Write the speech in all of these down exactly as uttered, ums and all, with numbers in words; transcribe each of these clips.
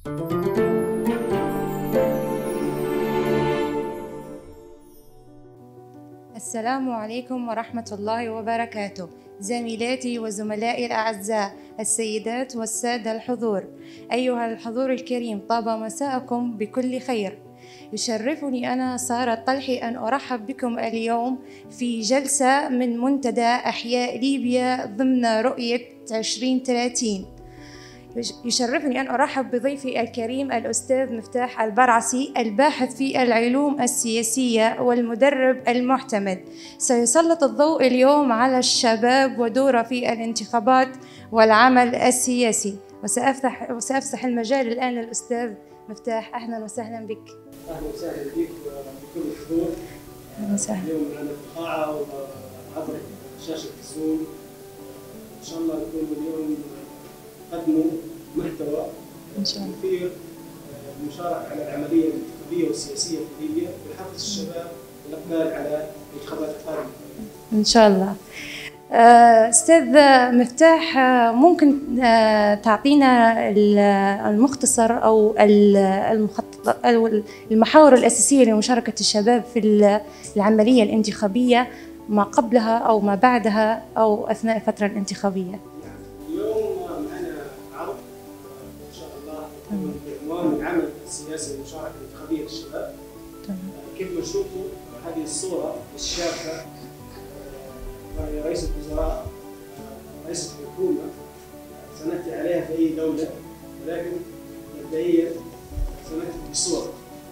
السلام عليكم ورحمة الله وبركاته. زميلاتي وزملائي الأعزاء، السيدات والسادة الحضور، أيها الحضور الكريم، طاب مساءكم بكل خير. يشرفني أنا سارة الطلحي أن أرحب بكم اليوم في جلسة من منتدى أحياء ليبيا ضمن رؤية عشرين ثلاثين. يشرفني أن أرحب بضيفي الكريم الأستاذ مفتاح البرعسي، الباحث في العلوم السياسية والمدرب المعتمد. سيسلط الضوء اليوم على الشباب ودوره في الانتخابات والعمل السياسي. وسأفتح وسأفسح المجال الآن للأستاذ مفتاح. أهلا وسهلا بك. أهلا وسهلا بك وبكل الحضور. أهلا وسهلا. اليوم معنا في القاعة وعبر شاشة الزوم. إن شاء الله نكون اليوم قدموا محتوى إن شاء الله مثير للمشاركة على العملية الانتخابية والسياسية في ليبيا ويحفز الشباب والإقبال على الانتخابات القادمة. إن شاء الله. أستاذ مفتاح، ممكن تعطينا المختصر أو المخطط أو المحاور الأساسية لمشاركة الشباب في العملية الانتخابية، ما قبلها أو ما بعدها أو أثناء الفترة الانتخابية؟ اليوم معنا عرض إن شاء الله بعنوان العمل السياسي والمشاركة الانتخابية للشباب. كيف ما شفتوا هذه الصورة الشابة، وهي رئيسة وزراء رئيسة الحكومة سنأتي عليها في أي دولة، ولكن مبدئيا سنأتي بالصورة.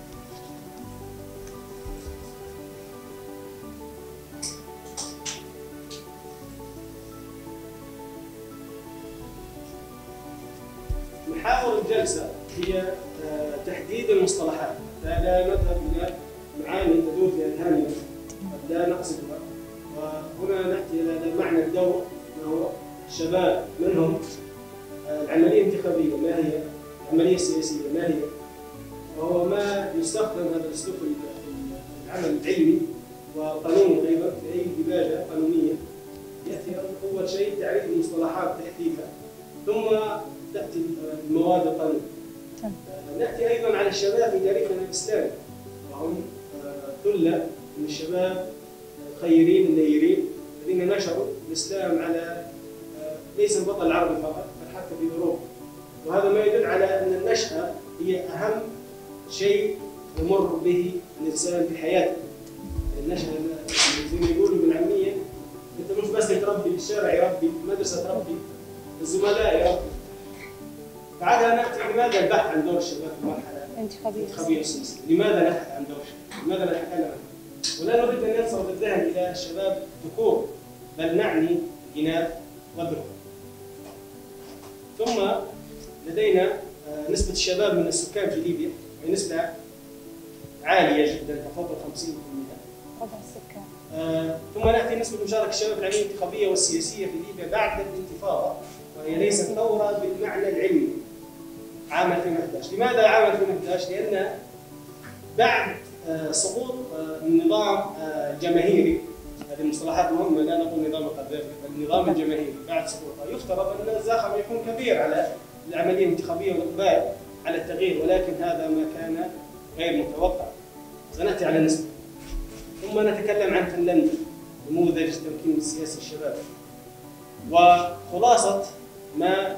محاور الجلسة هي تحديد المصطلحات، لا نذهب إلى معاني تدور في أذهاننا قد لا نقصدها، وهنا نأتي إلى معنى الدور. ما هو الشباب؟ من هم؟ العملية الانتخابية ما هي؟ العملية السياسية ما هي؟ وهو ما يستخدم هذا الأسلوب في العمل العلمي وقانوني أيضا في أي دباجة قانونية. يأتي أول شيء تعريف المصطلحات تحديدها، ثم تأتي المواد القانونية. نأتي أيضا على الشباب في تاريخنا الإسلامي، وهم ثلة من الشباب الخيرين النيرين الذين نشروا الإسلام على ليس الوطن العربي فقط بل حتى في أوروبا. وهذا ما يدل على أن النشأة هي أهم شيء يمر به الإنسان في حياته. النشأة زي ما يقولوا بالعامية، أنت مش بس تربي في الشارع يربي، المدرسة تربي، الزملاء يربي. بعدها نأتي لماذا البحث عن دور الشباب في المرحلة الانتخابية والسياسية؟ لماذا نبحث عن دور الشباب؟ لماذا نتكلم عنه؟ ولا نريد أن ينصب الذهن إلى الشباب ذكور، بل نعني إناث وذكور. ثم لدينا نسبة الشباب من السكان في ليبيا، وهي نسبة عالية جدا تفوق خمسين بالمئة. ربع السكان. آه، ثم نأتي نسبة مشاركة الشباب في العملية الانتخابية والسياسية في ليبيا بعد الانتفاضة، وهي ليست ثورة بالمعنى العلمي. عام ألفين وأحد عشر. لماذا عام ألفين وأحد عشر؟ لأن بعد سقوط النظام الجماهيري، هذه المصطلحات مهمة، لا نقول نظام القذافي بل النظام الجماهيري، بعد سقوطه يفترض أن الزخم يكون كبير على العملية الانتخابية والإقبال على التغيير، ولكن هذا ما كان غير متوقع. سنأتي على النسبة. ثم نتكلم عن فنلندا، نموذج التمكين السياسي للشباب. وخلاصة ما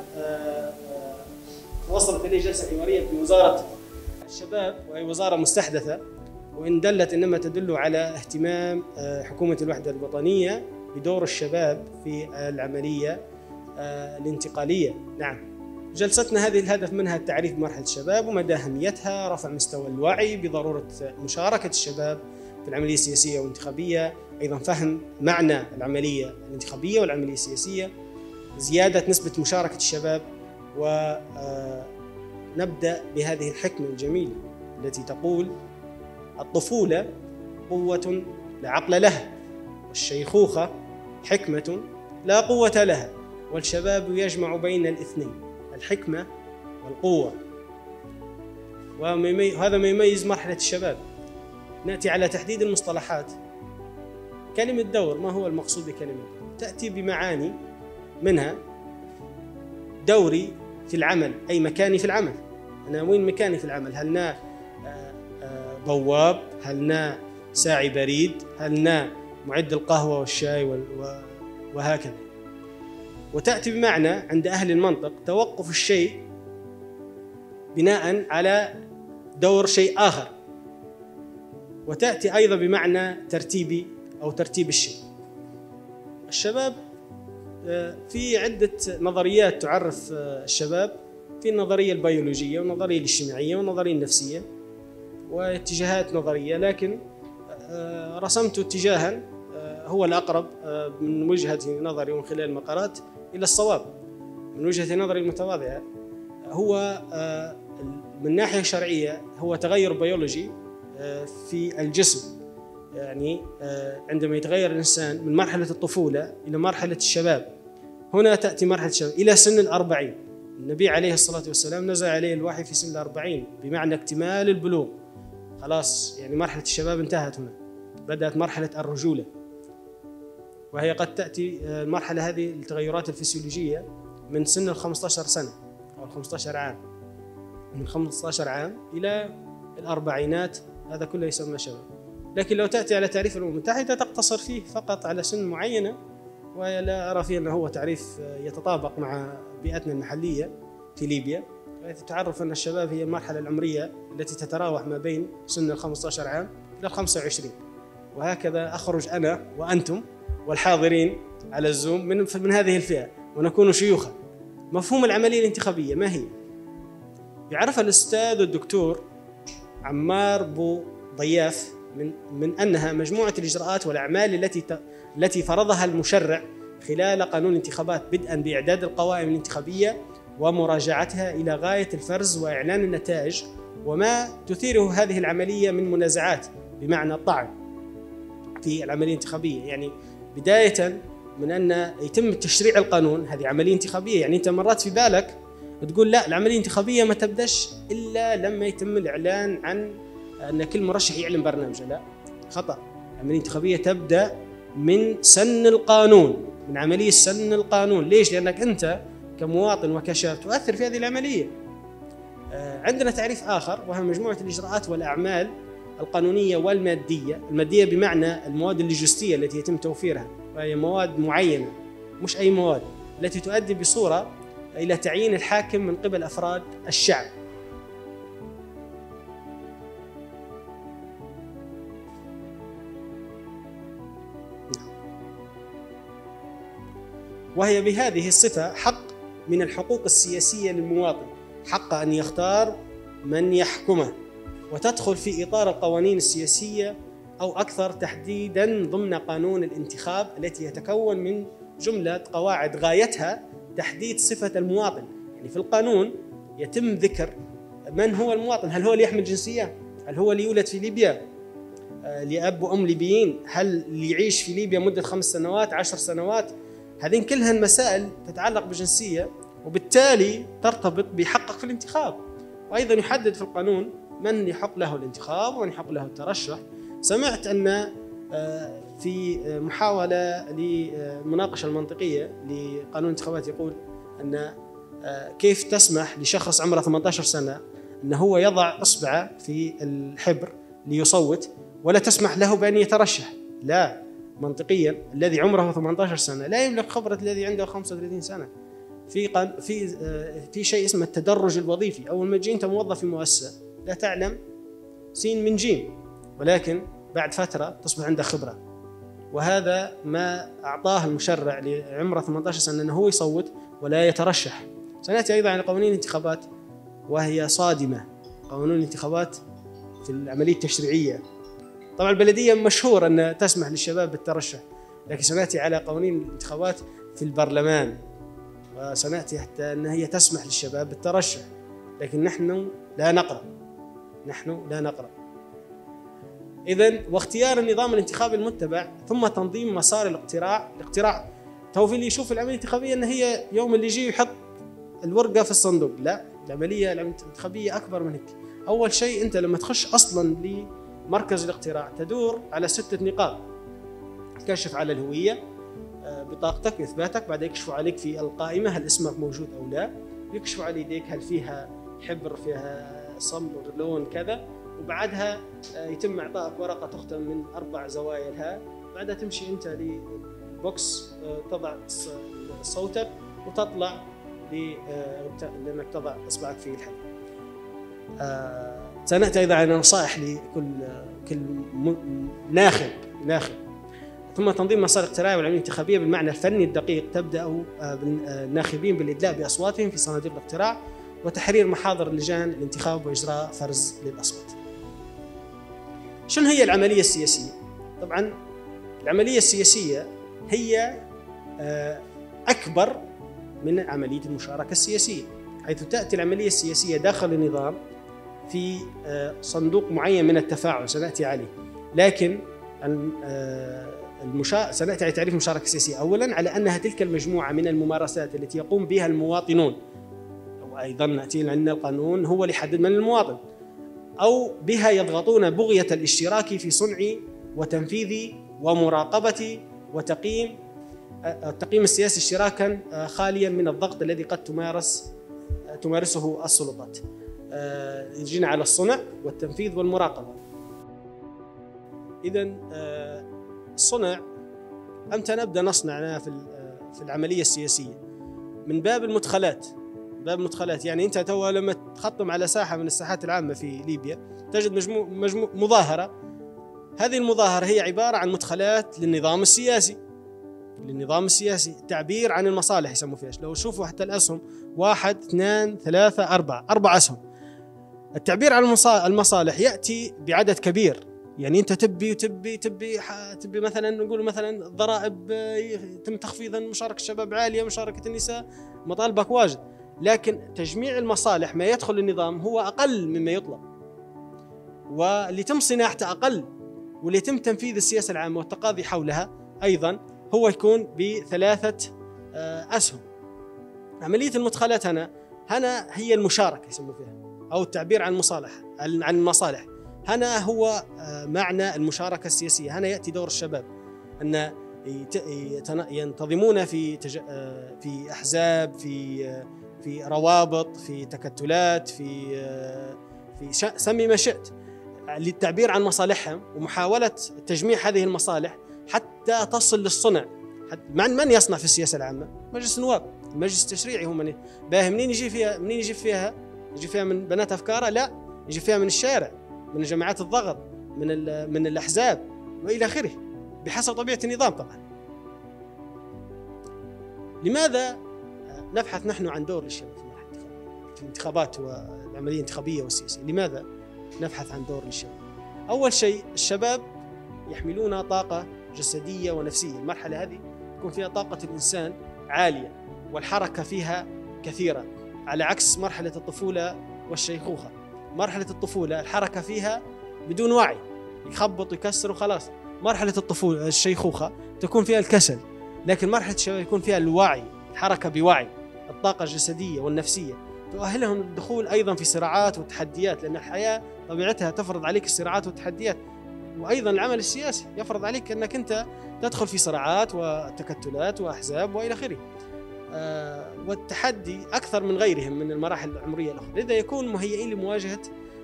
وصلت إليه جلسة حوارية في وزارة الشباب، وهي وزارة مستحدثة، وإن دلت إنما تدل على اهتمام حكومة الوحدة الوطنية بدور الشباب في العملية الانتقالية. نعم، جلستنا هذه الهدف منها التعريف بمرحلة الشباب ومدى أهميتها، رفع مستوى الوعي بضرورة مشاركة الشباب في العملية السياسية والانتخابية، أيضا فهم معنى العملية الانتخابية والعملية السياسية، زيادة نسبة مشاركة الشباب. ونبدأ بهذه الحكمة الجميلة التي تقول: الطفولة قوة لا عقل لها، والشيخوخة حكمة لا قوة لها، والشباب يجمع بين الاثنين، الحكمة والقوة. وهذا ما يميز مرحلة الشباب. نأتي على تحديد المصطلحات. كلمة دور، ما هو المقصود بكلمة دور؟ تأتي بمعاني، منها دوري في العمل أي مكاني في العمل، أنا وين مكاني في العمل؟ هل أنا بواب؟ هل أنا ساعي بريد؟ هل أنا معد القهوة والشاي وهكذا. وتأتي بمعنى عند أهل المنطق توقف الشيء بناء على دور شيء آخر، وتأتي أيضا بمعنى ترتيبي أو ترتيب الشيء. الشباب في عدة نظريات تعرف الشباب، في النظرية البيولوجية والنظرية الاجتماعية والنظرية النفسية واتجاهات نظرية، لكن رسمت اتجاها هو الأقرب من وجهة نظري ومن خلال المقالات إلى الصواب من وجهة نظري المتواضعة. هو من ناحية شرعية هو تغير بيولوجي في الجسم، يعني عندما يتغير الإنسان من مرحلة الطفولة إلى مرحلة الشباب، هنا تأتي مرحلة الشباب إلى سن الأربعين. النبي عليه الصلاة والسلام نزل عليه الوحي في سن الأربعين بمعنى اكتمال البلوغ، خلاص يعني مرحلة الشباب انتهت، هنا بدأت مرحلة الرجولة، وهي قد تأتي المرحلة هذه التغيرات الفسيولوجية من سن الخمسة عشر سنة أو الخمسة عشر عام، من خمسة عشر عام إلى الأربعينات، هذا كله يسمى شباب. لكن لو تأتي على تعريف الأمم المتحدة تقتصر فيه فقط على سن معينة، ولا أرى فيه أنه هو تعريف يتطابق مع بيئتنا المحلية في ليبيا، حيث تعرف أن الشباب هي المرحلة العمرية التي تتراوح ما بين سن الخمسة عشر عام إلى الخمسة وعشرين. وهكذا أخرج أنا وأنتم والحاضرين على الزوم من من هذه الفئة ونكون شيوخا. مفهوم العملية الانتخابية ما هي؟ يعرف الأستاذ الدكتور عمار بو ضياف من من أنها مجموعة الإجراءات والأعمال التي التي فرضها المشرع خلال قانون الانتخابات، بدءا بإعداد القوائم الانتخابية ومراجعتها إلى غاية الفرز وإعلان النتائج، وما تثيره هذه العملية من منازعات بمعنى الطعن في العملية الانتخابية. يعني بداية من أن يتم تشريع القانون، هذه عملية انتخابية، يعني أنت مرات في بالك تقول لا العملية الانتخابية ما تبدأش إلا لما يتم الإعلان عن أن كل مرشح يعلن برنامجه. لا، خطأ. العملية الانتخابية تبدأ من سن القانون، من عملية سن القانون. ليش؟ لأنك أنت كمواطن وكشاب تؤثر في هذه العملية. عندنا تعريف آخر وهو مجموعة الإجراءات والأعمال القانونية والمادية. المادية بمعنى المواد اللوجستية التي يتم توفيرها، وهي مواد معينة مش أي مواد، التي تؤدي بصورة إلى تعيين الحاكم من قبل أفراد الشعب. وهي بهذه الصفة حق من الحقوق السياسية للمواطن، حق أن يختار من يحكمه، وتدخل في إطار القوانين السياسية أو أكثر تحديداً ضمن قانون الانتخاب التي يتكون من جملة قواعد غايتها تحديد صفة المواطن. يعني في القانون يتم ذكر من هو المواطن، هل هو اللي يحمل جنسية؟ هل هو اللي يولد في ليبيا لأب وأم ليبيين؟ هل اللي يعيش في ليبيا مدة خمس سنوات عشر سنوات؟ هذين كلها المسائل تتعلق بالجنسية، وبالتالي ترتبط بحقك في الانتخاب. وأيضا يحدد في القانون من يحق له الانتخاب ومن يحق له الترشح. سمعت أن في محاولة للمناقشة المنطقية لقانون الانتخابات يقول أن كيف تسمح لشخص عمره ثمانية عشر سنة أنه هو يضع إصبعه في الحبر ليصوت ولا تسمح له بأن يترشح؟ لا، منطقيا الذي عمره ثمانية عشر سنة لا يملك خبرة الذي عنده خمسة وثلاثين سنة. في قان في في شيء اسمه التدرج الوظيفي. أول ما تجي أنت موظف في مؤسسة لا تعلم سين من جيم، ولكن بعد فترة تصبح عندك خبرة. وهذا ما أعطاه المشرع لعمره ثمانية عشر سنة أنه هو يصوت ولا يترشح. سنأتي أيضا على قوانين الانتخابات وهي صادمة. قانون الانتخابات في العملية التشريعية، طبعا البلدية مشهور أن تسمح للشباب بالترشح، لكن سنأتي على قوانين الانتخابات في البرلمان، وسنأتي حتى أن هي تسمح للشباب بالترشح، لكن نحن لا نقرأ نحن لا نقرأ إذن واختيار النظام الانتخابي المتبع ثم تنظيم مسار الاقتراع. الاقتراع تو اللي يشوف العملية الانتخابية أن هي يوم اللي يجي يحط الورقة في الصندوق. لا، العملية الانتخابية أكبر من هيك. أول شيء أنت لما تخش أصلا لمركز الاقتراع تدور على ستة نقاط: كشف على الهوية، بطاقتك وإثباتك، بعد يكشفوا عليك في القائمة هل اسمك موجود أو لا، يكشفوا على يديك هل فيها حبر فيها صمغ لون كذا، وبعدها يتم اعطائك ورقه تختم من اربع زوايا لها، بعدها تمشي انت للبوكس تضع صوتك وتطلع لانك تضع اصبعك في الحلق. سناتي ايضا على نصائح لكل كل ناخب ناخب. ثم تنظيم مسار الاقتراع والعمليه الانتخابيه بالمعنى الفني الدقيق، تبدا بالناخبين بالادلاء باصواتهم في صناديق الاقتراع وتحرير محاضر لجان الانتخاب واجراء فرز للاصوات. شنو هي العمليه السياسيه؟ طبعا العمليه السياسيه هي اكبر من عمليه المشاركه السياسيه، حيث تاتي العمليه السياسيه داخل النظام في صندوق معين من التفاعل سناتي عليه، لكن المشا... سناتي على تعريف المشاركه السياسيه اولا على انها تلك المجموعه من الممارسات التي يقوم بها المواطنون، وايضا ناتي عن القانون هو اللي يحدد من المواطن، او بها يضغطون بغيه الاشتراك في صنع وتنفيذ ومراقبه وتقييم التقييم السياسي اشتراكا خاليا من الضغط الذي قد تمارس تمارسه السلطات. يجينا على الصنع والتنفيذ والمراقبه. اذا الصنع امتى نبدا نصنع في في العمليه السياسيه؟ من باب المدخلات. باب المدخلات يعني انت تو لما تخطم على ساحه من الساحات العامه في ليبيا تجد مجموع مجموع مظاهره. هذه المظاهره هي عباره عن مدخلات للنظام السياسي. للنظام السياسي التعبير عن المصالح يسموا فيها. لو شوفوا حتى الاسهم واحد اثنان ثلاثه اربعه اربع اسهم. التعبير عن المصالح ياتي بعدد كبير، يعني انت تبي وتبي تبي تبي مثلا نقول مثلا الضرائب يتم تخفيضا، مشاركه الشباب عاليه، مشاركه النساء، مطالبك واجد، لكن تجميع المصالح ما يدخل النظام هو اقل مما يطلب، واللي يتم صناعته اقل، واللي يتم تنفيذ السياسه العامه والتقاضي حولها ايضا هو يكون بثلاثه اسهم. عمليه المدخلات هنا هنا هي المشاركه يسموا فيها، او التعبير عن المصالح عن المصالح. هنا هو معنى المشاركه السياسيه. هنا ياتي دور الشباب ان ينتظمون في في احزاب، في في روابط، في تكتلات، في في سمي ما شئت، للتعبير عن مصالحهم ومحاوله تجميع هذه المصالح حتى تصل للصنع. من من يصنع في السياسه العامه؟ مجلس النواب، المجلس التشريعي هو من باهي. منين يجي فيها؟ منين يجي فيها؟ يجي فيها من بنات افكاره؟ لا، يجي فيها من الشارع، من جماعات الضغط، من من الاحزاب والى اخره، بحسب طبيعه النظام طبعا. لماذا نبحث نحن عن دور للشباب في الانتخابات والعمليه الانتخابيه والسياسيه؟ لماذا نبحث عن دور للشباب؟ اول شيء الشباب يحملون طاقه جسديه ونفسيه. المرحله هذه تكون فيها طاقه الانسان عاليه والحركه فيها كثيره، على عكس مرحله الطفوله والشيخوخه. مرحله الطفوله الحركه فيها بدون وعي، يخبط ويكسر وخلاص. مرحله الطفوله الشيخوخه تكون فيها الكسل، لكن مرحله الشباب يكون فيها الوعي، الحركه بوعي، الطاقه الجسديه والنفسيه تؤهلهم للدخول ايضا في صراعات وتحديات، لان الحياه طبيعتها تفرض عليك الصراعات والتحديات، وايضا العمل السياسي يفرض عليك انك انت تدخل في صراعات وتكتلات واحزاب والى اخره. آه والتحدي اكثر من غيرهم من المراحل العمريه الاخرى، لذا يكون مهيئين لمواجهه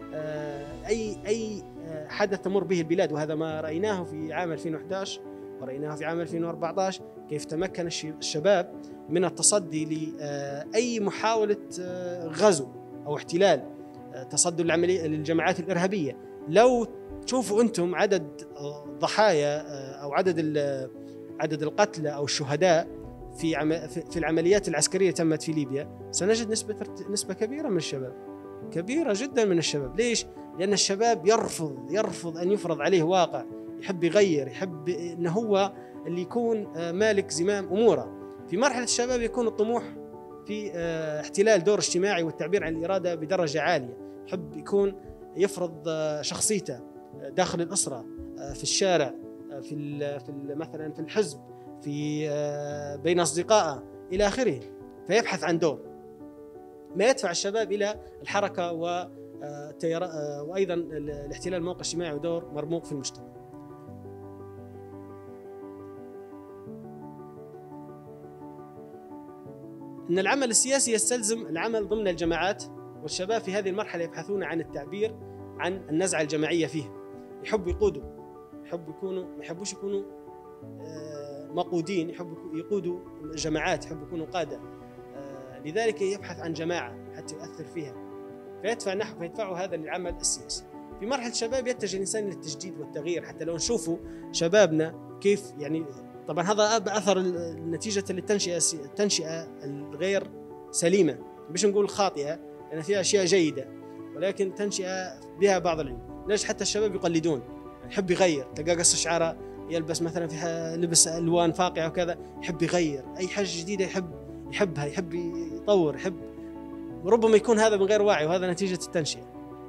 آه اي اي حدث تمر به البلاد. وهذا ما رايناه في عام ألفين وأحد عشر ورأيناه في عام ألفين وأربعة عشر، كيف تمكن الشباب من التصدي لأي محاولة غزو أو احتلال، تصدوا للعملية للجماعات الإرهابية. لو تشوفوا أنتم عدد ضحايا أو عدد عدد القتلى أو الشهداء في في العمليات العسكرية تمت في ليبيا، سنجد نسبة نسبة كبيرة من الشباب، كبيرة جدا من الشباب. ليش؟ لأن الشباب يرفض يرفض أن يفرض عليه واقع، يحب يغير، يحب أن هو اللي يكون مالك زمام أموره. في مرحلة الشباب يكون الطموح في احتلال دور اجتماعي والتعبير عن الإرادة بدرجة عالية، يحب يكون يفرض شخصيته داخل الأسرة، في الشارع، في في مثلا في الحزب، في بين أصدقائه إلى آخره، فيبحث عن دور ما يدفع الشباب إلى الحركة و وأيضا الاحتلال موقع اجتماعي ودور مرموق في المجتمع. إن العمل السياسي يستلزم العمل ضمن الجماعات والشباب في هذه المرحلة يبحثون عن التعبير عن النزعة الجماعية فيه، يحبوا يقودوا، يحبوا يكونوا ما يحبوش يكونوا مقودين، يحبوا يقودوا جماعات، يحبوا يكونوا قادة. لذلك يبحث عن جماعة حتى يؤثر فيها، فيدفع نحو فيدفعوا هذا للعمل السياسي. في مرحلة الشباب يتجه الإنسان للتجديد والتغيير، حتى لو نشوفوا شبابنا كيف يعني، طبعا هذا أثر نتيجة للتنشئة التنشئة الغير سليمة، مش نقول خاطئة لأن فيها أشياء جيدة، ولكن تنشئة بها بعض العلم. ليش حتى الشباب يقلدون، يحب يغير، تلقى قص شعره يلبس مثلا في لبس ألوان فاقعة وكذا، يحب يغير أي حاجة جديدة، يحب يحبها، يحب يطور، يحب، وربما يكون هذا من غير وعي، وهذا نتيجة التنشئة.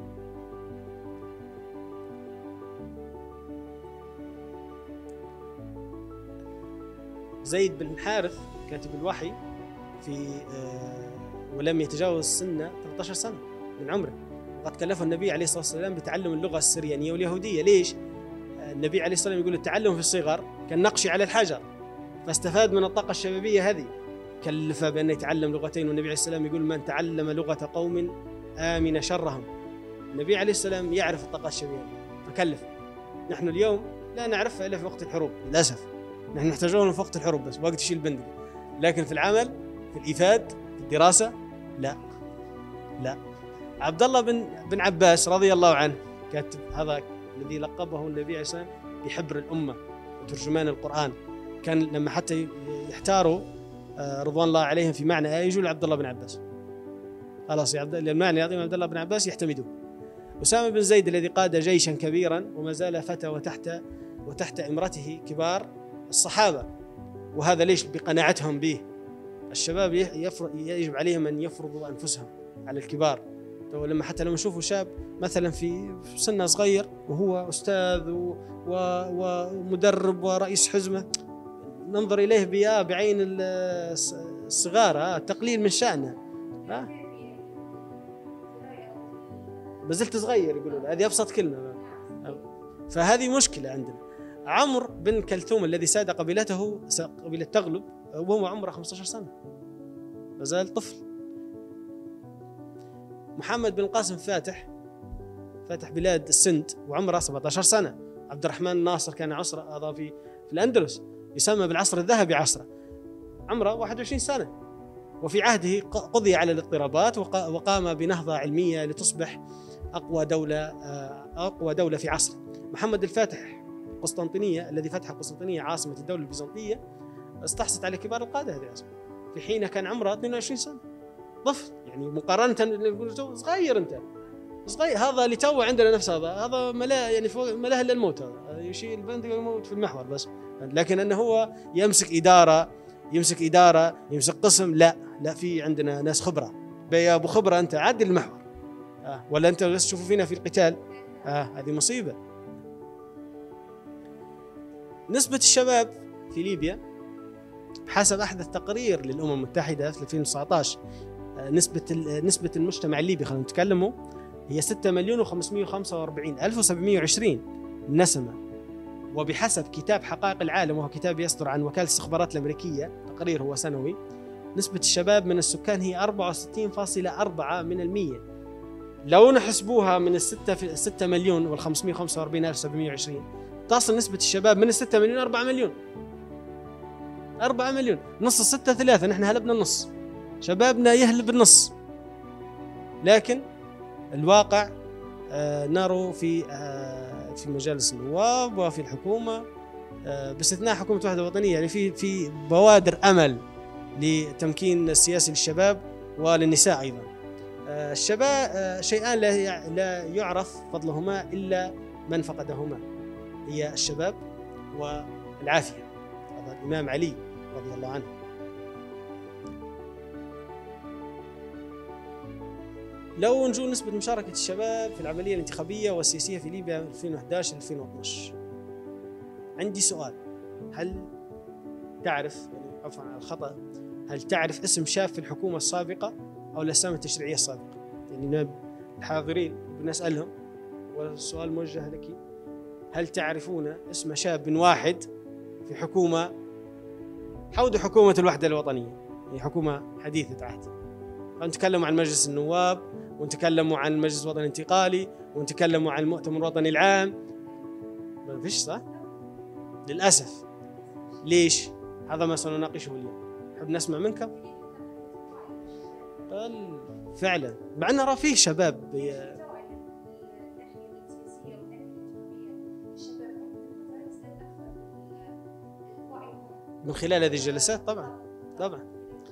زيد بن حارث كاتب الوحي في ولم يتجاوز سنه ثلاثة عشر سنة من عمره، قد كلفه النبي عليه الصلاة والسلام بتعلم اللغة السريانية واليهودية. ليش؟ النبي عليه الصلاة والسلام يقول التعلم في الصغر كالنقش على الحجر، فاستفاد من الطاقة الشبابية هذه، كلفه بأن يتعلم لغتين. والنبي عليه السلام يقول من تعلم لغة قوم آمن شرهم. النبي عليه السلام يعرف الطاقة الشبابية فكلف. نحن اليوم لا نعرفها إلا في وقت الحروب للأسف، نحن نحتاجون في وقت الحروب بس، وقت يشيل البندقية، لكن في العمل، في الإفاد، في الدراسة لا لا. عبد الله بن بن عباس رضي الله عنه كاتب هذا الذي لقبه النبي عليه الصلاة والسلام بحبر الأمة وترجمان القرآن، كان لما حتى يحتاروا رضوان الله عليهم في معنى آية يجوا لعبد الله بن عباس، خلاص يا عبد الله المعنى يعطيهم عبد الله بن عباس يحتمدوه. أسامة بن زيد الذي قاد جيشا كبيرا وما زال فتى وتحت وتحت إمرته كبار الصحابة، وهذا ليش؟ بقناعتهم به. الشباب يجب عليهم أن يفرضوا أنفسهم على الكبار. لما حتى لما نشوفوا شاب مثلا في سنه صغير وهو أستاذ ومدرب ورئيس حزمة، ننظر إليه بيا بعين الصغار، التقليل من شأنه، بزلت صغير يقولوا له، هذه أبسط كلمة. فهذه مشكلة عندنا. عمرو بن كلثوم الذي ساد قبيلته قبيلة تغلب وهو عمره خمسة عشر سنة، ما زال طفل. محمد بن قاسم فاتح فاتح بلاد السند وعمره سبعة عشر سنة. عبد الرحمن الناصر كان عصر هذا في في الأندلس، يسمى بالعصر الذهبي عصره، عمره واحد وعشرين سنة، وفي عهده قضي على الاضطرابات وقام بنهضة علمية لتصبح أقوى دولة أقوى دولة في عصره. محمد الفاتح قسطنطينية الذي فتح القسطنطينية عاصمة الدولة البيزنطية استحصت على كبار القادة هذه العاصمة، في حين كان عمره اثنين وعشرين سنة، طفل يعني، مقارنة صغير أنت صغير. هذا اللي تو عندنا نفس هذا هذا ملا يعني ملا إلا الموت، هذا يشيل البندقية ويموت في المحور بس. لكن أنه هو يمسك إدارة يمسك إدارة يمسك قسم، لا لا، في عندنا ناس خبرة. يا أبو خبرة أنت عدل المحور، آه. ولا أنت بس تشوفوا فينا في القتال، آه. هذه مصيبة. نسبة الشباب في ليبيا حسب أحدث تقرير للأمم المتحدة في ألفين وتسعة عشر، نسبة نسبة المجتمع الليبي خلينا نتكلموا هي ستة مليون وخمسمائة وخمسة وأربعين ألف وسبعمائة وعشرين نسمة. وبحسب كتاب حقائق العالم، وهو كتاب يصدر عن وكالة الاستخبارات الأمريكية، تقرير هو سنوي، نسبة الشباب من السكان هي أربعة وستين فاصلة أربعة من المية. لو نحسبوها من الستة في ستة مليون والخمسمائة وخمسة وأربعين ألف وسبعمائة وعشرين، تصل نسبة الشباب من الستة مليون أربعة مليون أربعة مليون، نص الستة ثلاثة، نحن هلبنا النص، شبابنا يهلب النص. لكن الواقع آه نرى في آه في مجالس النواب وفي الحكومة، آه باستثناء حكومة وحدة وطنية، يعني في في بوادر أمل لتمكين السياسي للشباب وللنساء أيضا. آه الشباب آه شيئان لا لا يعرف فضلهما إلا من فقدهما، هي الشباب والعافية. هذا الإمام علي رضي الله عنه. لو نجو نسبة مشاركة الشباب في العملية الانتخابية والسياسية في ليبيا ألفين وأحد عشر ألفين واثني عشر، عندي سؤال، هل تعرف يعني عفوا على الخطأ هل تعرف اسم شاب في الحكومة السابقة أو الأسامي التشريعية السابقة؟ يعني الحاضرين بنسألهم والسؤال موجه لك، هل تعرفون اسم شاب واحد في حكومة حود حكومة الوحدة الوطنية، يعني حكومة حديثة عهد، نتكلم عن مجلس النواب ونتكلموا عن المجلس الوطني الانتقالي، ونتكلموا عن المؤتمر الوطني العام. ما فيش صح؟ للأسف. ليش؟ هذا ما سنناقشه اليوم. نحب نسمع منكم. فعلا مع أن نرى فيه شباب من خلال هذه الجلسات. طبعا طبعا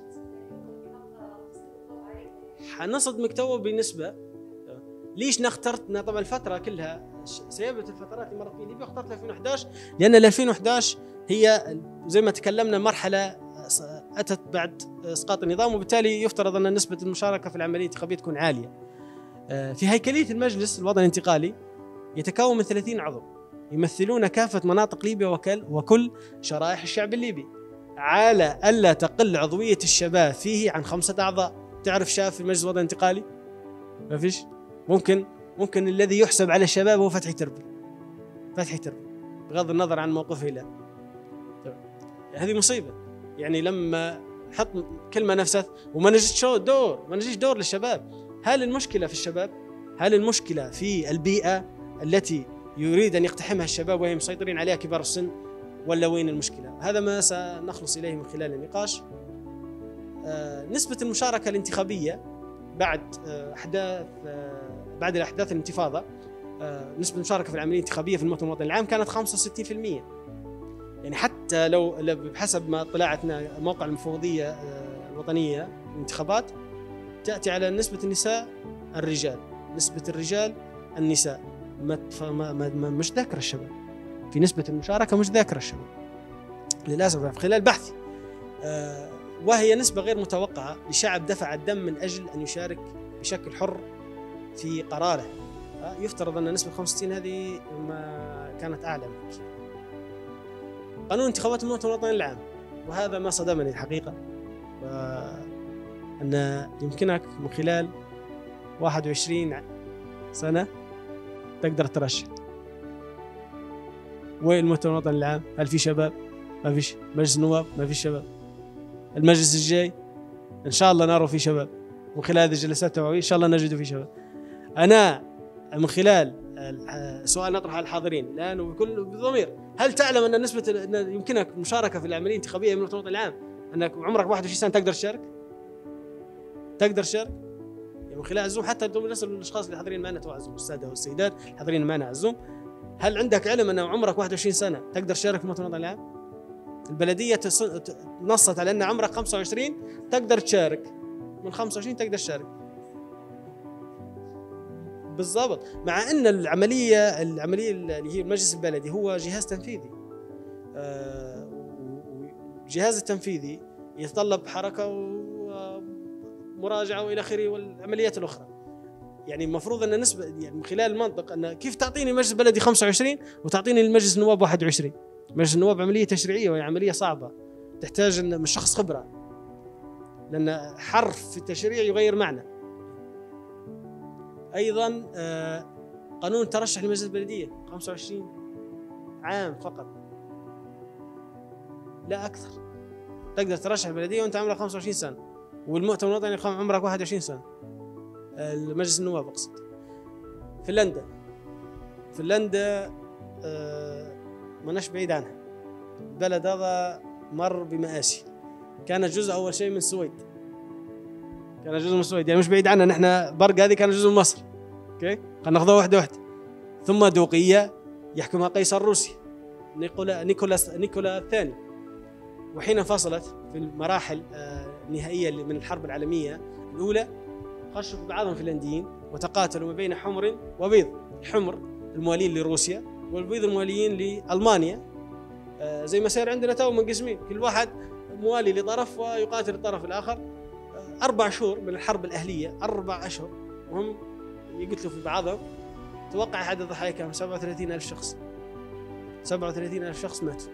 حنصدمك تو بنسبة. ليش نخترتنا طبعا الفترة كلها سيابة الفترات اللي مرت في ليبيا، اخترت ألفين وأحد عشر لأن ألفين وأحد عشر هي زي ما تكلمنا مرحلة أتت بعد إسقاط النظام، وبالتالي يفترض أن نسبة المشاركة في العملية الانتخابية تكون عالية. في هيكلية المجلس الوطني الانتقالي يتكون من ثلاثين عضو يمثلون كافة مناطق ليبيا وكل وكل شرائح الشعب الليبي، على ألا تقل عضوية الشباب فيه عن خمسة أعضاء. تعرف شاب في المجلس الوطني الانتقالي؟ ما فيش. ممكن ممكن الذي يحسب على الشباب هو فتحي تربي. فتحي تربي بغض النظر عن موقفه. لا هذه مصيبة. يعني لما نحط كلمة نفسها وما نجدش دور ما نجدش دور للشباب. هل المشكلة في الشباب؟ هل المشكلة في البيئة التي يريد أن يقتحمها الشباب وهم مسيطرين عليها كبار السن، ولا وين المشكلة؟ هذا ما سنخلص إليه من خلال النقاش. آه نسبة المشاركة الانتخابية بعد آه أحداث آه بعد الأحداث الانتفاضة، آه نسبة المشاركة في العملية الانتخابية في المؤتمر الوطني العام كانت خمسة وستين بالمئة. يعني حتى لو بحسب ما طلعتنا موقع المفوضية آه الوطنية للانتخابات تأتي على نسبة النساء الرجال، نسبة الرجال النساء. ما ما ما مش ذاكر الشباب في نسبة المشاركة، مش ذاكر الشباب للأسف في خلال بحثي. آه وهي نسبة غير متوقعة لشعب دفع الدم من أجل أن يشارك بشكل حر في قراره. آه يفترض أن نسبة خمسة وستين هذه ما كانت أعلى من كده. قانون انتخابات المؤتمر الوطني العام، وهذا ما صدمني الحقيقة، أن يمكنك من خلال واحد وعشرين سنة تقدر ترشح. وين المؤتمر الوطني العام؟ هل في شباب؟ ما فيش. مجلس النواب ما في شباب. المجلس الجاي ان شاء الله نرى في شباب، من خلال هذه الجلسات التوعوية ان شاء الله نجد في شباب. انا من خلال سؤال نطرحه على الحاضرين الان وبكل بضمير، هل تعلم ان نسبة أن يمكنك المشاركة في العملية الانتخابية من المؤتمر الوطني العام انك عمرك واحد وعشرين سنة تقدر تشارك؟ تقدر تشارك؟ يعني من خلال الزوم، حتى الاشخاص اللي حاضرين معنا توعزوا السادة والسيدات حاضرين معنا على الزوم، هل عندك علم أن عمرك واحد وعشرين سنة تقدر تشارك في المؤتمر الوطني العام؟ البلدية نصت على أن عمرك خمسة وعشرين تقدر تشارك، من خمسة وعشرين تقدر تشارك بالضبط. مع أن العملية العملية اللي هي المجلس البلدي هو جهاز تنفيذي. الجهاز التنفيذي يتطلب حركة ومراجعة وإلى آخره والعمليات الأخرى. يعني المفروض أن نسبة يعني من خلال المنطق أن كيف تعطيني المجلس البلدي خمسة وعشرين وتعطيني المجلس النواب واحد وعشرين. مجلس النواب عملية تشريعية وهي عملية صعبة تحتاج من شخص خبرة، لأن حرف في التشريع يغير معنى. أيضا قانون الترشح لمجلس البلدية خمسة وعشرين عام فقط لا أكثر. تقدر ترشح البلدية وأنت عمرك خمسة وعشرين سنة، والمؤتمر الوطني عمرك واحد وعشرين سنة. المجلس النواب أقصد. فنلندا فنلندا آه ماناش بعيد عنها. البلد هذا مر بمآسي. كان جزء أول شيء من السويد، كان جزء من السويد، يعني مش بعيد عنها. نحن برق هذه كان جزء من مصر. اوكي خلينا ناخذها واحدة واحدة. ثم دوقية يحكمها قيصر روسيا نيكولا نيكولاس نيكولا الثاني. وحين فصلت في المراحل النهائية من الحرب العالمية الأولى خشوا بعضهم فنلنديين وتقاتلوا ما بين حمر وبيض. الحمر الموالين لروسيا والبيض المواليين لألمانيا، زي ما صار عندنا تو منقسمين، كل واحد موالي لطرف ويقاتل الطرف الآخر. أربع شهور من الحرب الأهلية، أربع أشهر وهم يقتلوا في بعضهم. توقع عدد الضحايا كم؟ سبعة وثلاثين ألف شخص. سبعة وثلاثين ألف شخص ماتوا.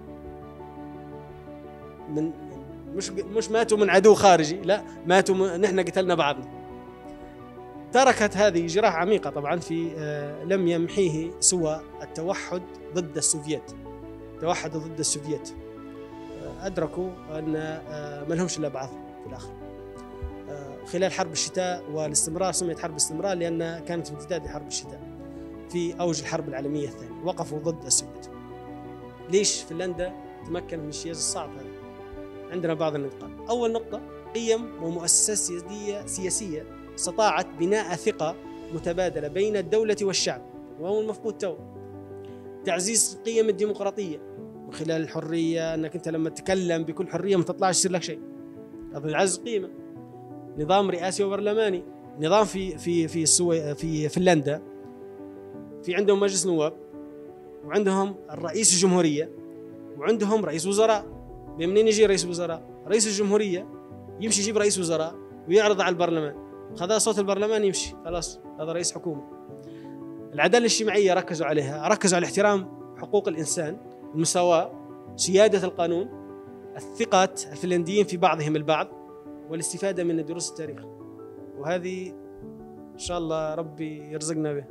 من مش مش ماتوا من عدو خارجي، لا ماتوا من نحن قتلنا بعضنا. تركت هذه جراح عميقة طبعا في آه لم يمحيه سوى التوحد ضد السوفيت. توحدوا ضد السوفيت. آه أدركوا أن آه ما لهمش إلا بعض في الآخر. آه خلال حرب الشتاء والاستمرار. سميت حرب الاستمرار لأنها كانت امتداد لحرب الشتاء في أوج الحرب العالمية الثانية، وقفوا ضد السوفيت. ليش فنلندا تمكن من الشيء الصعب هذا؟ عندنا بعض النقاط. أول نقطة، قيم ومؤسسات سياسية سياسية استطاعت بناء ثقة متبادلة بين الدولة والشعب، وهو المفقود تو. تعزيز قيم الديمقراطية من خلال الحرية، أنك أنت لما تتكلم بكل حرية ما تطلعش يصير لك شيء، هذا يعزز قيمة. نظام رئاسي وبرلماني، نظام في في في السوي في فنلندا في عندهم مجلس نواب، وعندهم الرئيس الجمهورية، وعندهم رئيس وزراء. منين يجي رئيس وزراء؟ رئيس الجمهورية يمشي يجيب رئيس وزراء ويعرض على البرلمان، خذا صوت البرلمان يمشي، خلاص هذا رئيس حكومة. العدالة الاجتماعية ركزوا عليها، ركزوا على احترام حقوق الإنسان، المساواة، سيادة القانون، الثقة الفنلنديين في بعضهم البعض، والاستفادة من دروس التاريخ. وهذه إن شاء الله ربي يرزقنا به.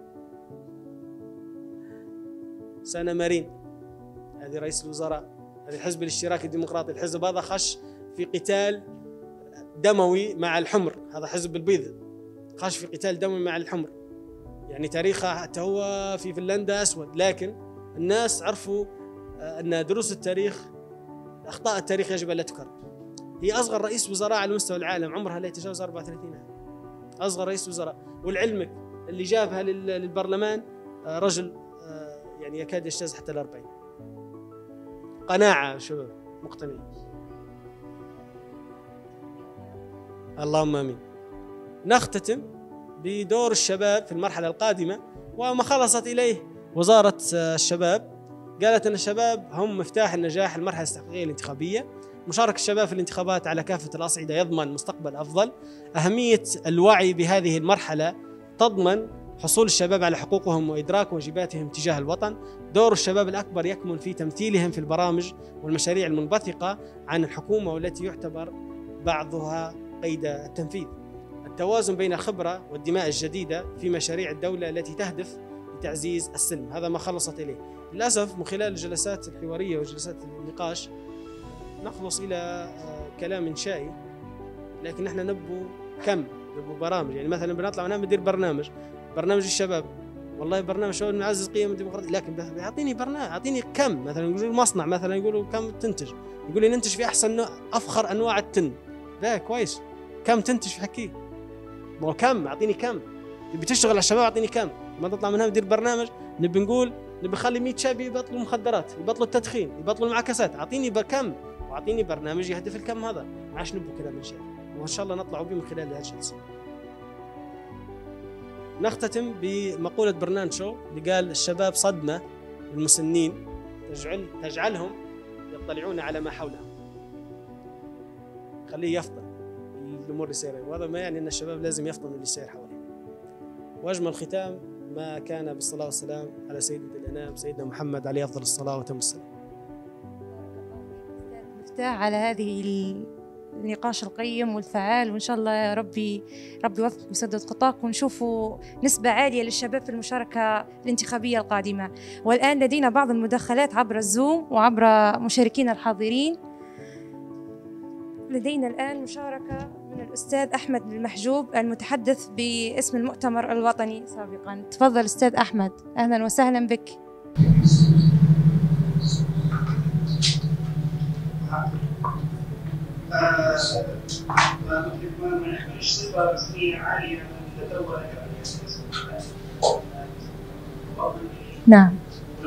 سانا مارين هذه رئيس الوزراء، هذا الحزب الاشتراكي الديمقراطي. الحزب هذا خش في قتال دموي مع الحمر، هذا حزب البيض خش في قتال دموي مع الحمر. يعني تاريخه حتى هو في فنلندا أسود، لكن الناس عرفوا أن دروس التاريخ، أخطاء التاريخ يجب أن لا تكرر. هي أصغر رئيس وزراء على مستوى العالم، عمرها لا يتجاوز أربعة وثلاثين عام، أصغر رئيس وزراء. ولعلمك اللي جابها للبرلمان رجل يعني يكاد يجتاز حتى الأربعين. قناعة شباب، مقتنعين. اللهم آمين. نختتم بدور الشباب في المرحلة القادمة، وما خلصت إليه وزارة الشباب. قالت أن الشباب هم مفتاح النجاح المرحلة الاستحقاقية الانتخابية. مشاركة الشباب في الانتخابات على كافة الأصعدة يضمن مستقبل أفضل. أهمية الوعي بهذه المرحلة تضمن حصول الشباب على حقوقهم وإدراك واجباتهم تجاه الوطن. دور الشباب الأكبر يكمن في تمثيلهم في البرامج والمشاريع المنبثقة عن الحكومة والتي يعتبر بعضها قيد التنفيذ. التوازن بين الخبرة والدماء الجديدة في مشاريع الدولة التي تهدف لتعزيز السلم، هذا ما خلصت إليه. للأسف من خلال الجلسات الحوارية وجلسات النقاش نخلص إلى كلام إنشائي، لكن نحن نبو كم نبو برامج. يعني مثلا بنطلع ونعمل ندير برنامج برنامج الشباب، والله برنامج شباب نعزز قيم الديمقراطية، لكن يعطيني برنامج، يعطيني كم. مثلا يقولوا مصنع، مثلا يقولوا كم تنتج، يقول لي ننتج في أحسن نوع أفخر أنواع التن، لا كويس، كم تنتج في حكيه، ما هو كم، أعطيني كم. تبي تشتغل على الشباب أعطيني كم. ما تطلع منها ندير برنامج نبي نقول نبي نخلي مية شاب يبطلوا المخدرات، يبطلوا التدخين، يبطلوا المعاكسات، أعطيني كم، وأعطيني برنامج يهدف الكم هذا. ما عادش نبغى كلام إنشائي، وإن شاء الله نطلعوا به من خلال هذه الجلسة. نختتم بمقولة برناردو شو اللي قال: الشباب صدمة للمسنين تجعل تجعلهم يطلعون على ما حولهم. خليه يفطن الأمور اللي سيرة، وهذا ما يعني أن الشباب لازم يفطنوا اللي سير حواليه. وأجمل ختام ما كان بالصلاة والسلام على سيد الأنام سيدنا محمد عليه أفضل الصلاة وتم السلام. مفتاح على هذه النقاش القيم والفعال، وإن شاء الله يا ربي ربي يوفقك ويسدد خطاك، ونشوفوا نسبة عالية للشباب في المشاركة الانتخابية القادمة. والآن لدينا بعض المداخلات عبر الزوم وعبر مشاركين الحاضرين. لدينا الآن مشاركة من الأستاذ أحمد المحجوب المتحدث باسم المؤتمر الوطني سابقا. تفضل أستاذ أحمد، أهلا وسهلا بك. ما نحتاج صفة رسمية عالية تتدور نعم.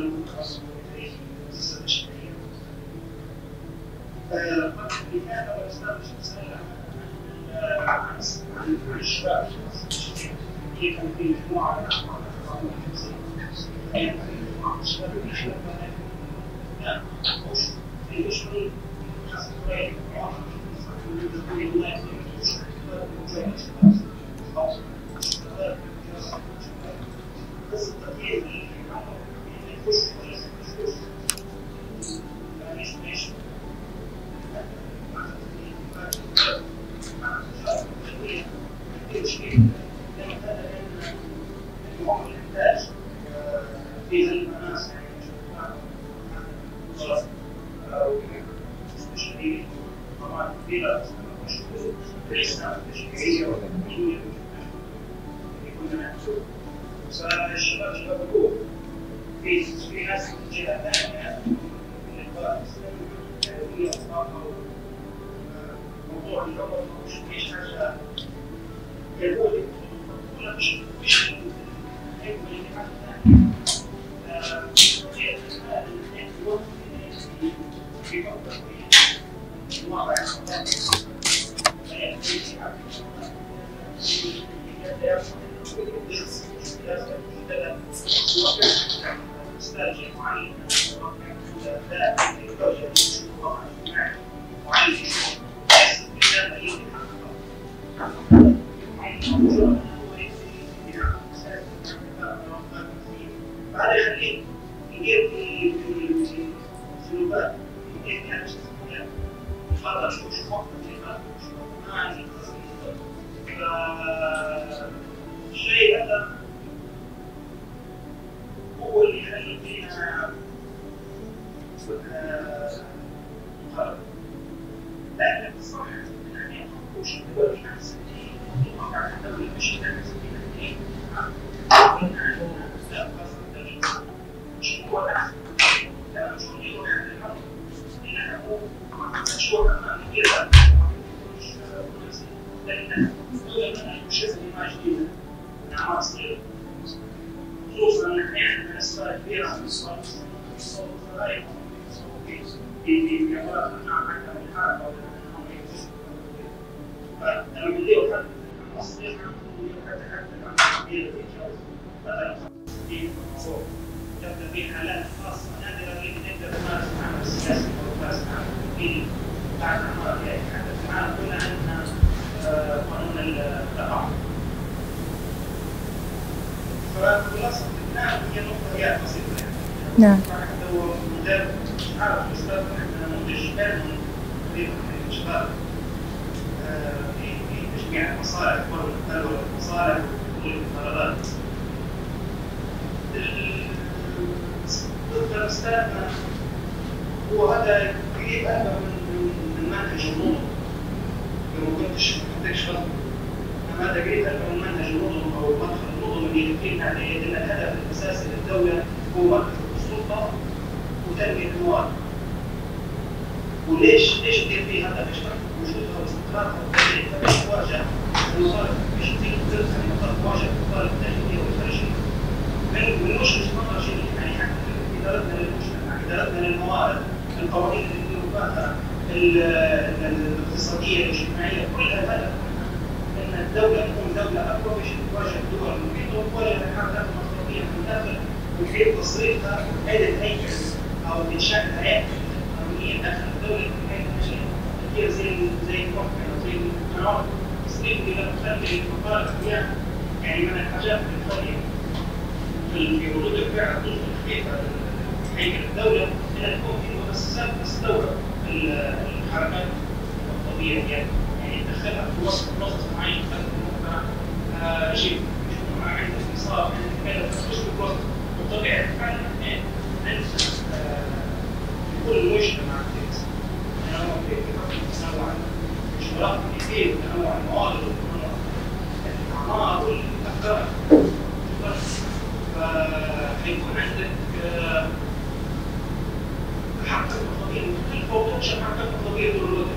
عن الشباب كيف كان في مجموعة ليس تشريعيه ولا قانونيه كنا نحسب. فالشباب شباب الكوره في في ناس من جهه ثانيه من القوى الاسلاميه اطلاقا موضوع العمر مش مش حاجه يقول ولا مش مش يقول لي حاجه ثانيه. في وقت الواقع استرجع معين لا يتوجه للواقع الاجتماعي معين فهذا يخليه يدير في في سلوكات يدير فيها مستقبلات يفضل شو شو وقت ما فالشيء هذا هو اللي يخلي فينا مقاربة. لكن الصح يعني مش الدول في نفس الوقع الدولي مش نفس الاثنين مش هو نفس لا مش هو اللي يحل الحرب لأنه مشروع أمام كبيرة مش مناسب لأن الدولة مش لازم ما جديدة من أعمال صغيرة خصوصا أن احنا عندنا أسفار كبيرة من الصوت الصوت الصغير في عبارات عن حتى من الحرب أو فلما يديروا حد الصغير حتى حتى كبيرة في الجو مثلا في صوت تبدأ في حالات خاصة نادرة اللي تقدر تمارس العمل السياسي أو تمارس العمل الديني بعد أعمار يتحدث معنا كل عن قانون التقاعد. فخلاصة الكلام هي نقطة بسيطة يعني. نعم. لو مدرب عارف الأستاذ عندنا منتج كامل من الشباب في في تجميع المصالح والمصالح والقرارات. الدكتور أستاذنا هو هذا قريب أكثر من من منهج النظم. لو ما كنتش ما كنتش فاهم. هذا قريب أكثر من منهج النظم أو مدخل النظم اللي فينا لأن الهدف الأساسي للدولة هو مدخل السلطة وتنمية الموارد. وليش ليش ندير فيه هذا؟ باش وجودها واستقرارها وتنميتها باش تواجه المطالب باش تزيد تدخل تواجه المطالب الداخلية والخارجية. من من وجهة نظر شيء يعني حتى إدارتنا للمجتمع، إدارتنا للموارد، القوانين اللي نديروا بها الاقتصادية الاجتماعية كلها هدف أن الدولة تكون دولة أقوى باش تواجه الدول المحيطة وتواجه الحركات الاقتصادية من الداخل وكيف تصريفها هذا الهيكل أو إنشاء الهياكل القانونية داخل الدولة من هذه الأشياء كثير زي زي المحكمة أو زي القنوات تصريف إلى مخلي المطالب فيها يعني من الحاجات اللي تخلي في ردود الفعل تدخل خفيفة هيكل الدولة إنها تكون في مؤسسات تستوعب الحركات الاقتصادية يعني يعني تدخلها في وسط نص معين في المجتمع شيء عندك نصاب عندك كذا تخش في وسط وطبيعة الحال الاثنين عند كل مجتمع تنوع في تنوع الاشتراك كثير وتنوع الموارد وتنوع الأعمار والأفكار فحيكون عندك حركات اقتصادية مختلفة وتنشأ حركات اقتصادية طول الوقت.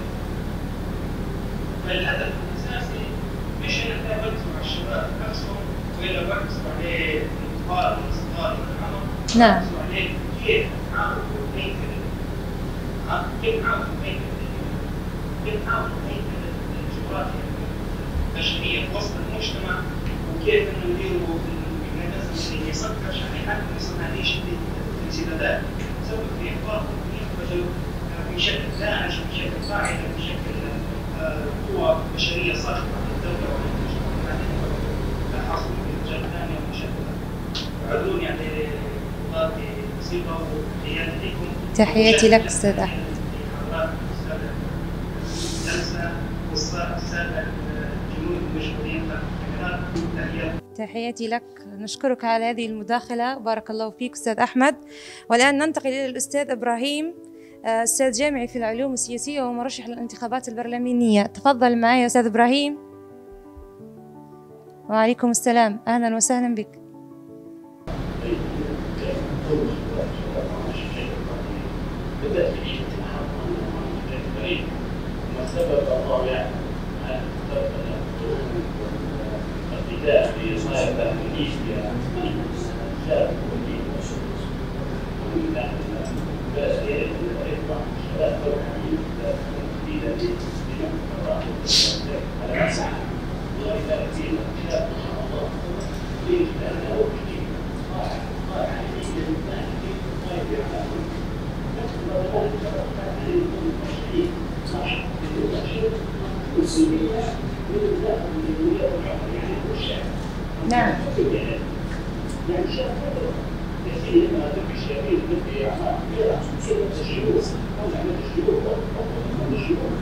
فالهدف الأساسي مش إنك تركز مع الشباب نفسهم وإلا بركز عليه الإطفال والاستقرار والعمل. نعم. بركز عليه كيف نعاون هيكل كيف نعاون هيكل كيف نعاون هيكل الجغرافيا البشرية في وسط المجتمع وكيف إنه نديروا الميكانيزم اللي يسكر عشان يحقق يصنع شيء الانسدادات يسبب في إحباط بشكل داعش بشكل فاعل بشكل قوة بشرية صاخبة للدولة والمجتمع لا حصل في مجال ثاني ومشكلة. عذروني على إغلاقي بسيطة وتحياتي لكم. تحياتي لك أستاذ أحمد. حضرات الجلسة والسادة الجنود المشغولين في الكاميرات تحياتي. تحياتي لك، نشكرك على هذه المداخلة، بارك الله فيك أستاذ أحمد. والآن ننتقل إلى الأستاذ إبراهيم أستاذ جامعي في العلوم السياسية ومرشح للانتخابات البرلمانية. تفضل معي يا أستاذ إبراهيم. وعليكم السلام، أهلا وسهلا بك. سبب الطابع الابتداء في صائب ماليزيا شاب وليد ومن ايضا شباب توحيد جديده على مسعى وغير ذلك شاب ما شاء الله ليش؟ لانه جديد صالح صالح جديد ما يبيع نعم. يعني شاف كثير ما تبي الشباب بدي اعمال كثيره سوى الشيوخ او عمل الشيوخ او الشيوخ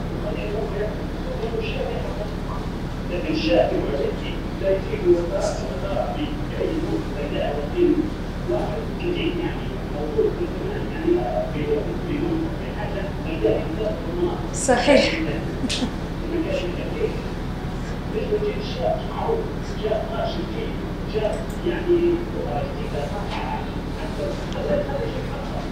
لكن الشاب والذي لا يفيد وفاء وفاء باي بناء ودين واحد جديد يعني موجود في الزمان يعني في في في حاجه ميدان صحيح. بالنسبه للشاب معروف جاء ناشئ جديد جاء يعني جديده هذا هذا شيء خطا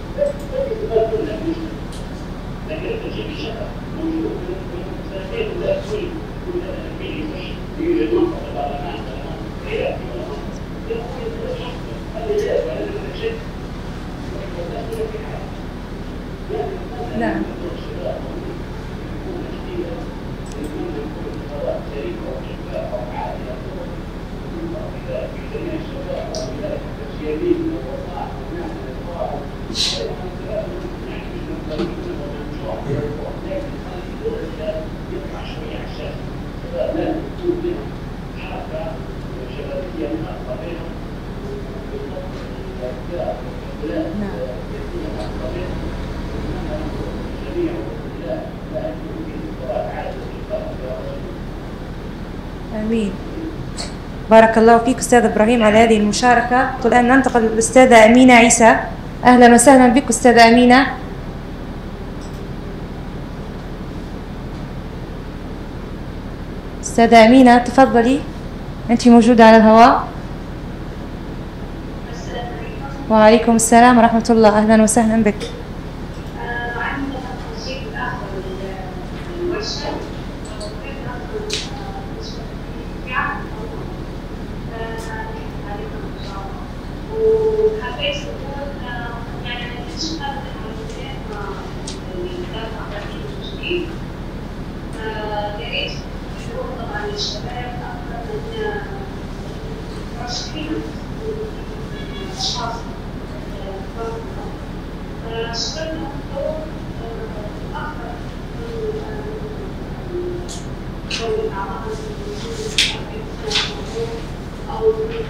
لكن تجيب الشباب موجود من سنتين ولا كل كل مين يخش يوجد منطقه برلمان برلمان نعم. آمين. بارك الله فيك أستاذ إبراهيم على هذه المشاركة. والآن ننتقل للأستاذة أمينة عيسى. أهلا وسهلا بك أستاذة أمينة. أستاذة أمينة تفضلي، أنت موجودة على الهواء. وعليكم السلام ورحمة الله، أهلا وسهلا بك. وحبيت تكون يعني تشتغل على الجديد. يا ريت تشوفوا طبعا الشباب أكثر من مرشحين أشخاص اشتغلنا دور أكثر من دور الأعمال أو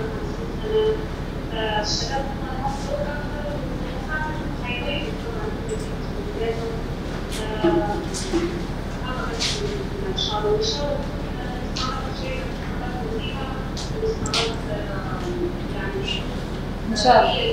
الشباب مصر أكثر من حيوان إن شاء الله. وإن شاء الله نستعرض شيء نظيفة ونستعرض يعني إن شاء الله.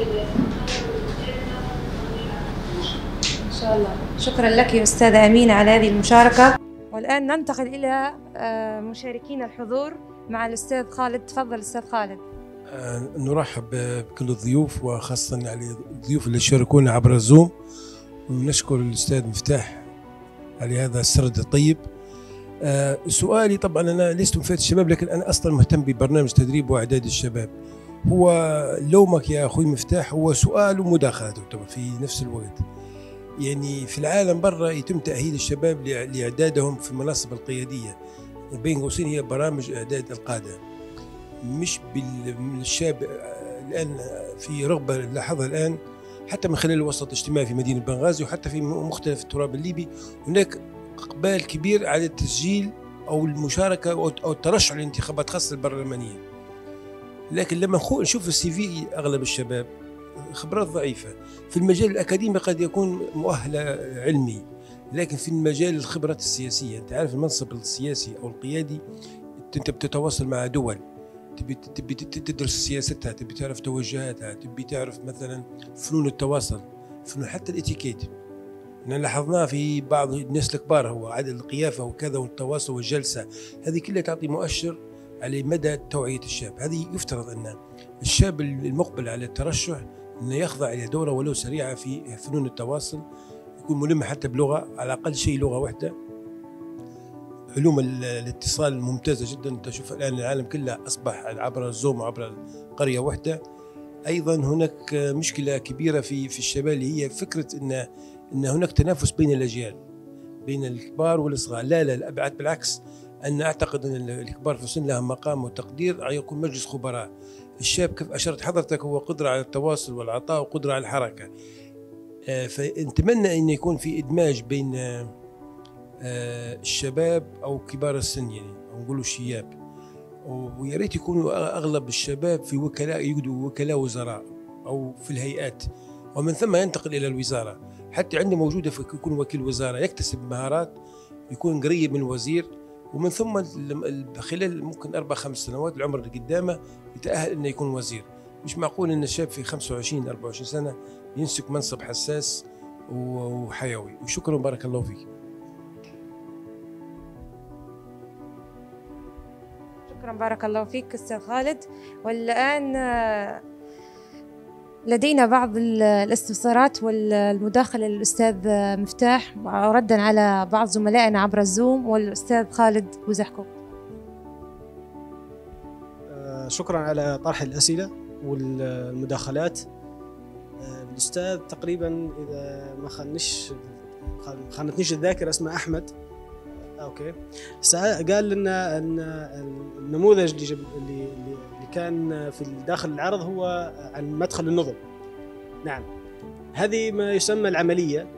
إن شاء الله. شكرا لك يا أستاذة أمينة على هذه المشاركة. والآن ننتقل إلى مشاركين الحضور مع الأستاذ خالد. تفضل أستاذ خالد. نرحب بكل الضيوف وخاصة على الضيوف اللي شاركونا عبر الزوم، ونشكر الأستاذ مفتاح على هذا السرد الطيب. أه سؤالي طبعا أنا لست من فئة الشباب، لكن أنا أصلا مهتم ببرنامج تدريب وإعداد الشباب. هو لومك يا أخوي مفتاح هو سؤال ومداخلة طبعا في نفس الوقت. يعني في العالم برا يتم تأهيل الشباب لإعدادهم في المناصب القيادية، بين قوسين هي برامج إعداد القادة. مش بالشاب الآن في رغبة نلاحظها الآن حتى من خلال الوسط الاجتماعي في مدينة بنغازي وحتى في مختلف التراب الليبي، هناك إقبال كبير على التسجيل أو المشاركة أو الترشح للانتخابات خاصة البرلمانية. لكن لما نشوف السي في أغلب الشباب خبرات ضعيفة. في المجال الأكاديمي قد يكون مؤهل علمي، لكن في المجال الخبرات السياسية، أنت عارف المنصب السياسي أو القيادي أنت بتتواصل مع دول، تبي تبي تدرس سياستها، تبي تعرف توجهاتها، تبي تعرف مثلا فنون التواصل، فنون حتى الاتيكيت. احنا لاحظناه في بعض الناس الكبار، هو عدد القيافة وكذا والتواصل والجلسة، هذه كلها تعطي مؤشر على مدى توعية الشاب. هذه يفترض أن الشاب المقبل على الترشح أنه يخضع إلى دورة ولو سريعة في فنون التواصل، يكون ملم حتى بلغة، على الأقل شيء لغة واحدة. علوم الاتصال ممتازة جدا، تشوف الآن العالم كله أصبح عبر الزوم وعبر قرية واحدة. أيضا هناك مشكلة كبيرة في في الشباب اللي هي فكرة أن أن هناك تنافس بين الأجيال، بين الكبار والصغار. لا لا لا، بالعكس، أنا أعتقد أن الكبار في السن لهم مقام وتقدير، يكون مجلس خبراء. الشاب كيف أشرت حضرتك هو قدرة على التواصل والعطاء وقدرة على الحركة. فنتمنى أن يكون في إدماج بين الشباب أو كبار السن، يعني أو نقولوا الشياب، ويا ريت يكونوا أغلب الشباب في وكلاء، يقعدوا وكلاء وزراء أو في الهيئات، ومن ثم ينتقل إلى الوزارة. حتى عنده موجودة يكون وكيل وزارة، يكتسب مهارات، يكون قريب من الوزير، ومن ثم خلال ممكن أربع خمس سنوات العمر اللي قدامه يتأهل إنه يكون وزير. مش معقول إن الشاب في خمسة وعشرين أربعة وعشرين سنة يمسك منصب حساس وحيوي. وشكرا، بارك الله فيك. شكرا، بارك الله فيك أستاذ خالد. والآن لدينا بعض الاستفسارات والمداخلة للأستاذ مفتاح ردا على بعض زملائنا عبر الزوم، والأستاذ خالد وزحكم. شكرا على طرح الأسئلة والمداخلات. الأستاذ تقريبا إذا ما خانش خانتنيش الذاكرة اسمه أحمد، اوكي، قال لنا ان النموذج اللي اللي اللي كان في داخل العرض هو عن مدخل النظم. نعم، هذه ما يسمى العمليه.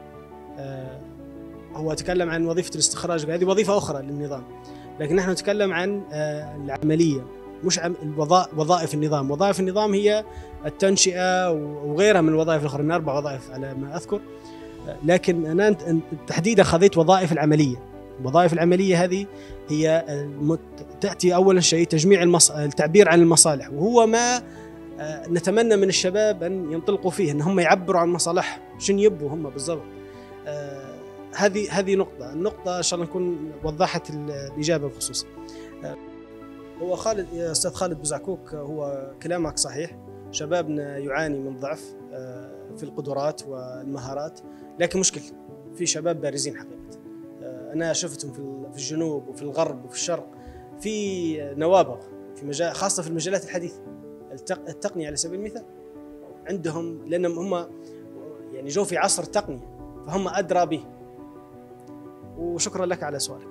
هو تكلم عن وظيفه الاستخراج، هذه وظيفه اخرى للنظام، لكن نحن نتكلم عن العمليه، مش وظائف النظام. وظائف النظام هي التنشئه وغيرها من الوظائف الاخرى، من اربع وظائف على ما اذكر، لكن انا تحديدا خذيت وظائف العمليه. الوظائف العملية هذه هي تأتي أولا شيء تجميع المص... التعبير عن المصالح، وهو ما نتمنى من الشباب أن ينطلقوا فيه، أن هم يعبروا عن مصالحهم، شنو يبوا هم بالضبط. هذه هذه نقطة. النقطة إن شاء الله نكون وضحت الإجابة بخصوص. هو خالد، يا أستاذ خالد بزعكوك، هو كلامك صحيح، شبابنا يعاني من ضعف في القدرات والمهارات، لكن مشكلة في شباب بارزين حقيقة. أنا شفتهم في الجنوب وفي الغرب وفي الشرق، في نوابغ في مجال، خاصة في المجالات الحديثة، التقنية على سبيل المثال، عندهم، لأنهم هم يعني جو في عصر التقنية، فهم أدرى به. وشكرا لك على سؤالك.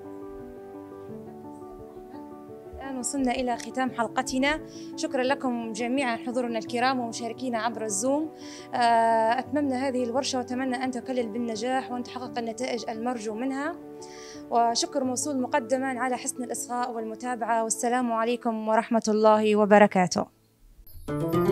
الآن وصلنا إلى ختام حلقتنا. شكرا لكم جميعا حضورنا الكرام ومشاركينا عبر الزوم. أتممنا هذه الورشة وأتمنى أن تكلل بالنجاح وأن تحقق النتائج المرجو منها، وشكر موصول مقدما على حسن الإصغاء والمتابعة، والسلام عليكم ورحمة الله وبركاته.